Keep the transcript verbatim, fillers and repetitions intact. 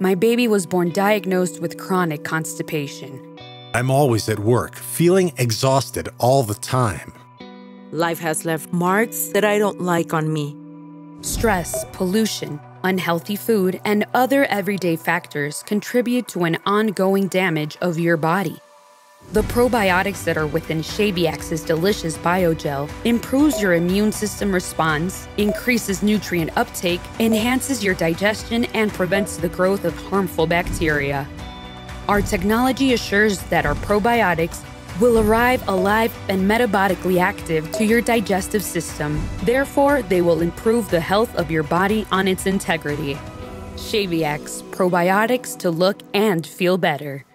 my baby was born diagnosed with chronic constipation. I'm always at work, feeling exhausted all the time. Life has left marks that I don't like on me. Stress, pollution, unhealthy food, and other everyday factors contribute to an ongoing damage of your body. The probiotics that are within Xaviax's delicious BioGel improves your immune system response, increases nutrient uptake, enhances your digestion, and prevents the growth of harmful bacteria. Our technology assures that our probiotics will arrive alive and metabolically active to your digestive system. Therefore, they will improve the health of your body on its integrity. Xaviax, probiotics to look and feel better.